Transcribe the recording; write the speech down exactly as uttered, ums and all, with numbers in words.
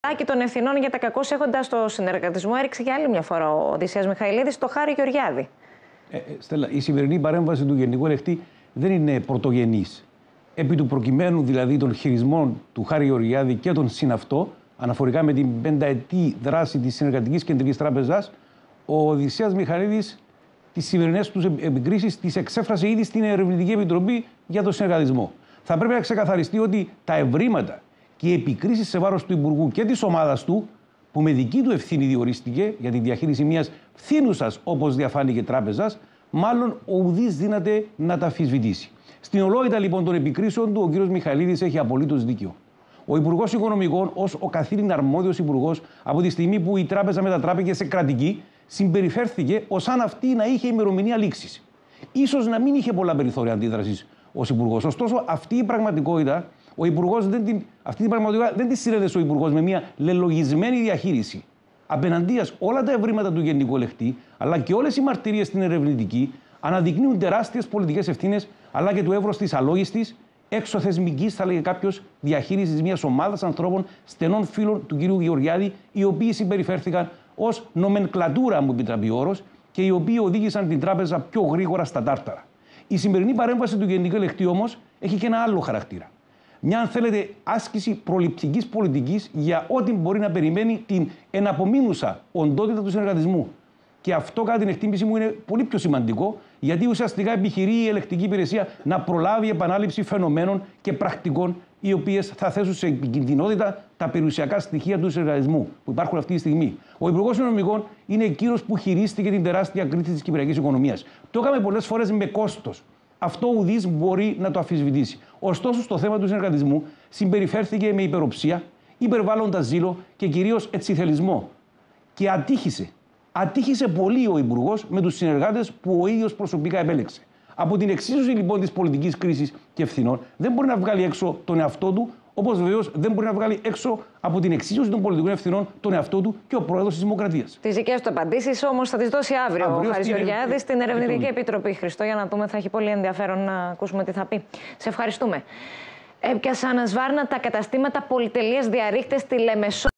Και των ευθυνών για τα κακώς έχοντα στο συνεργατισμό έριξε για άλλη μια φορά ο Οδυσσέας Μιχαηλίδης στο Χάρη Γεωργιάδη. Ε, Στέλλα, η σημερινή παρέμβαση του Γενικού Ελεκτή δεν είναι πρωτογενής. Επί του προκειμένου δηλαδή των χειρισμών του Χάρη Γεωργιάδη και των συναυτό, αναφορικά με την πενταετή δράση της Συνεργατικής Κεντρικής Τράπεζας, ο Οδυσσέας Μιχαηλίδης τις σημερινές τους επικρίσεις τις εξέφρασε ήδη στην Ερευνητική Επιτροπή για τον συνεργατισμό. Θα πρέπει να ξεκαθαριστεί ότι τα ευρήματα και οι επικρίσεις σε βάρος του Υπουργού και της ομάδας του, που με δική του ευθύνη διορίστηκε για τη διαχείριση μιας φθήνουσας, όπως διαφάνηκε, τράπεζας, μάλλον ο ουδής δύναται να τα αμφισβητήσει. Στην ολότητα λοιπόν των επικρίσεων του, ο κ. Μιχαηλίδης έχει απολύτως δίκιο. Ο Υπουργός Οικονομικών, ως ο καθήλυν αρμόδιος υπουργός, από τη στιγμή που η τράπεζα μετατράπηκε σε κρατική, συμπεριφέρθηκε ως αν αυτή να είχε ημερομηνία λήξης. Ίσως να μην είχε πολλά περιθώρια αντίδρασης ως υπουργός. Ωστόσο, αυτή η πραγματικότητα, ο υπουργός δεν την, αυτή την πραγματικότητα δεν τη συνέδεσε ο υπουργός με μια λελογισμένη διαχείριση. Απέναντίας, όλα τα ευρήματα του Γενικού Ελεκτή, αλλά και όλες οι μαρτυρίες στην ερευνητική, αναδεικνύουν τεράστιες πολιτικές ευθύνες, αλλά και το εύρος της αλόγιστης, εξωθεσμικής, θα λέγε κάποιος, διαχείρισης μιας ομάδας ανθρώπων στενών φίλων του κ. Γεωργιάδη, οι οποίοι συμπεριφέρθηκαν ως νομενκλατούρα, μου επιτραπεί ο όρος, και οι οποίοι οδήγησαν την τράπεζα πιο γρήγορα στα τάρταρα. Η σημερινή παρέμβαση του Γενικού Ελεκτή όμως έχει και ένα άλλο χαρακτήρα. Μια, αν θέλετε, άσκηση προληπτικής πολιτικής για ό,τι μπορεί να περιμένει την εναπομείνουσα οντότητα του συνεργατισμού. Και αυτό, κατά την εκτίμηση μου, είναι πολύ πιο σημαντικό, γιατί ουσιαστικά επιχειρεί η ελεκτική υπηρεσία να προλάβει επανάληψη φαινομένων και πρακτικών, οι οποίες θα θέσουν σε επικινδυνότητα τα περιουσιακά στοιχεία του συνεργατισμού που υπάρχουν αυτή τη στιγμή. Ο Υπουργός Οικονομικών είναι εκείνος που χειρίστηκε την τεράστια κρίση της κυπριακής οικονομίας. Το έκαμε πολλές φορές με κόστος. Αυτό ουδής μπορεί να το αμφισβητήσει. Ωστόσο, στο θέμα του συνεργατισμού συμπεριφέρθηκε με υπεροψία, υπερβάλλοντα ζήλο και κυρίως ετσιθελισμό. Και ατύχησε. Ατύχησε πολύ ο Υπουργός με τους συνεργάτες που ο ίδιος προσωπικά επέλεξε. Από την εξίσωση λοιπόν της πολιτικής κρίσης και ευθυνών δεν μπορεί να βγάλει έξω τον εαυτό του, όπως βεβαίως δεν μπορεί να βγάλει έξω από την εξίσωση των πολιτικών ευθυνών τον εαυτό του και ο πρόεδρος της Δημοκρατίας. Τις δικές του απαντήσεις όμως θα τις δώσει αύριο, αύριο ο Χάρης Γεωργιάδης στην Ερευνητική Επιτροπή. Χριστό, για να δούμε, θα έχει πολύ ενδιαφέρον να ακούσουμε τι θα πει. Σε ευχαριστούμε. Έπιασαν σβάρνα τα καταστήματα πολυτελείας διαρρήχτες στη Λεμεσό.